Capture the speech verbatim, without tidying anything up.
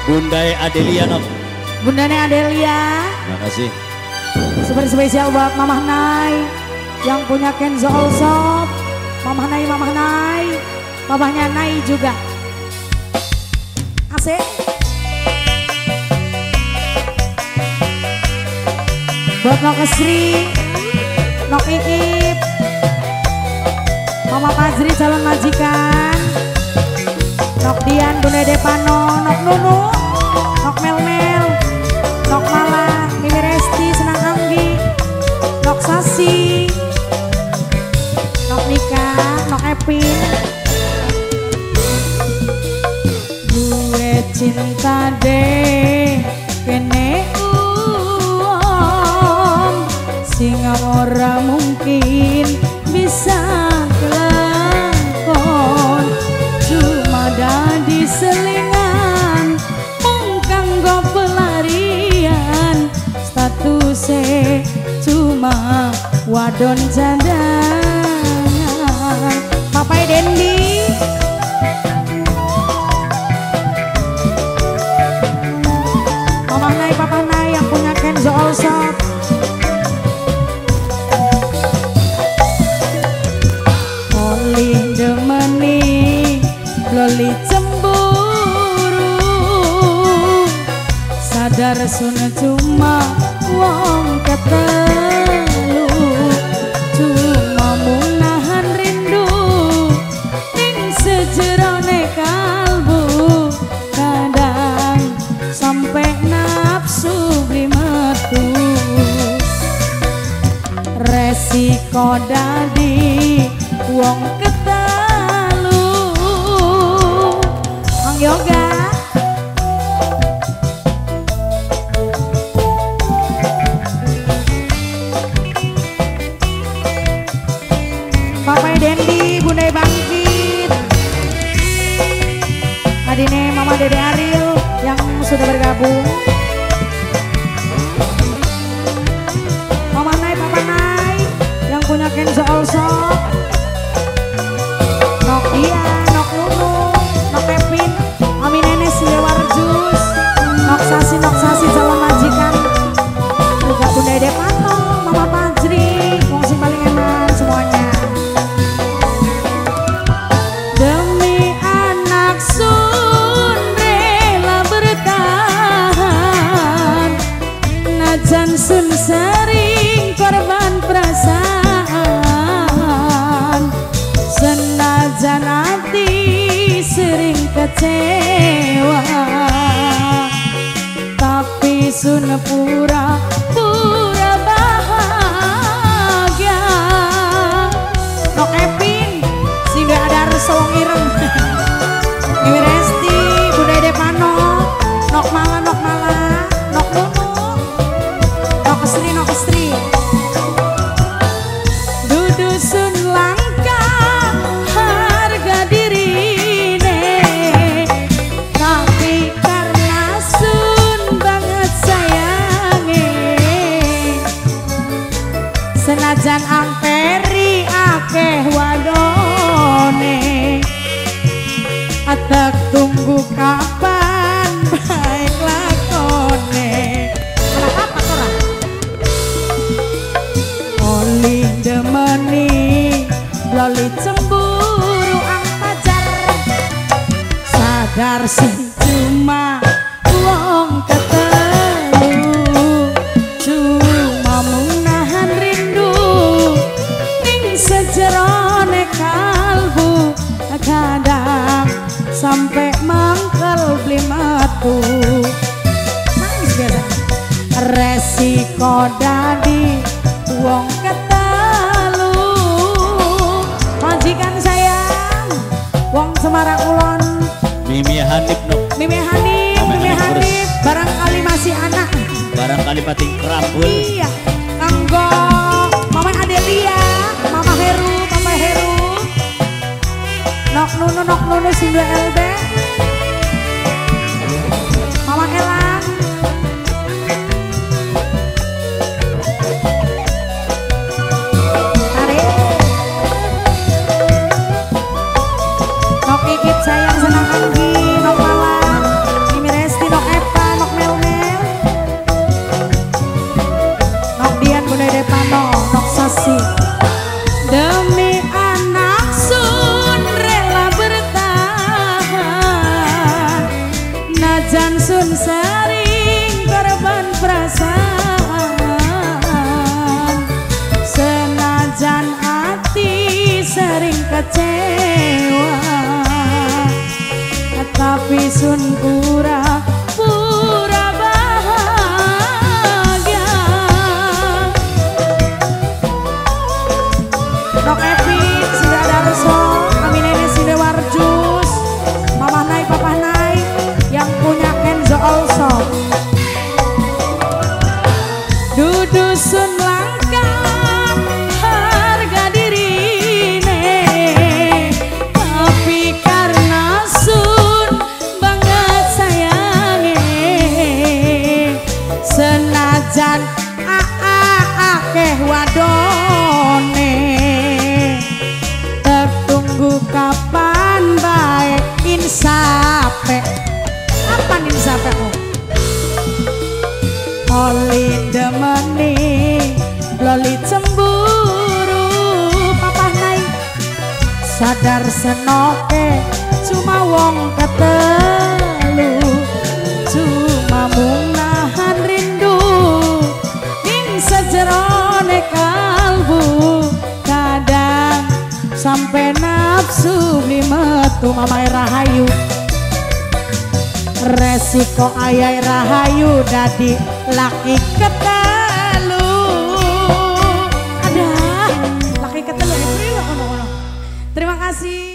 Bunda Adelia nok. Bundanya Adelia. Terima kasih. Super spesial buat Mamah Nay yang punya Kenzo All Shop. Mamah Nay, Mamah Nay, mamahnya Nay juga. Asik. Buat Nok Esri, Nok Iip, Mama Fajri calon majikan, Nok Dian, Bunda Depano, Nok Nunu, Nok Mel-Mel, Nok Mala, Mimi Resti, Senang Anggi, Nok Sasi, Nok Nika, Nok Epin. Gue cinta deh kene uang singa ora mungkin bisa kelakon cuma dadi selingan mung kanggo pelarian statusnya cuma wadon cadangan. Papai Dendi Mama Nay, Papa Nay yang punya Kenzo All Shop. Oli demeni loli cemburu sadar sun cuma wong ketelu cuma munahan rindu ning sejerone kalbu kadang sampai nafsu beli metu resiko dadi wong ketalu Mang Yoga Papai Dendi, Bunda Bangkit adine Mama Dede Ariel yang sudah bergabung. Mama Nay, Papa Nay yang punya Kenzo All Shop. Nok Dian, Nok Nunu, Nok Epin, Mami Nenek Silewarjus, Nok Sasi, Nok Sasi calon majikan, juga Bunda Depano, Mama Fajri, wong sing paling enak semuanya. Demi anak sun rela bertahan, najan sun sering korban perasaan. Senajan hati sering kecewa tapi sun pura pura bahagia. Nok Epin sehingga ada resong ireng Mimi Resti, Bunda Depano, Nok Mala, Nok Mala, Nok Nunu, Nok Esri, Nok Esri. Dudu sun langka harga dirine tapi karena sun banget sayange senajan amperi akeh wadone atak tunggu kapan baik lakone. Anak apa orang? Oli demeni loli cemburu ang pacar sadar sih cuma wong ketelu cuma munahan rindu ning sejerone kalbu kadang sampai mangkel beli matu nangis biasa resiko dadi wong ketelu majikan sayang wong Semarang Ulon Mimi Hanif nok. Mimi Hanif, Mimi Hanif barangkali masih anak Barangkali pating kerambul. iya kanggo Mama Adelia, Mama Heru, Mama Heru Nok Nunu, Nok Nunu Sindu L B Mama Elang tarik Nok Ikit sayang Senang Anggi, Nok Mala, Mimi Resti, Nok senajan sun sering korban perasaan, senajan hati sering kecewa, tapi sun pura pura bahagia. Nok Epi, Sida Darso, Kami Nenek Sida Warjus, Mama Nai, Papa Nai, yang punya Kenzo also. Dudu sun langkah harga diri ne, tapi karena sun banget sayange, senajan aa akeh wadone, tertunggu kapan baik insape. Apa insapemu? Oli demeni, loli cemburu, Papa Nai sadar senoke, cuma wong ketelu, cuma mung nahan rindu ing sejerone kalbu, kadang sampai nafsu beli metu. Mamai Rahayu, resiko ayai Rahayu dadi laki ketelu. Ada laki ketelu, eh, terima kasih.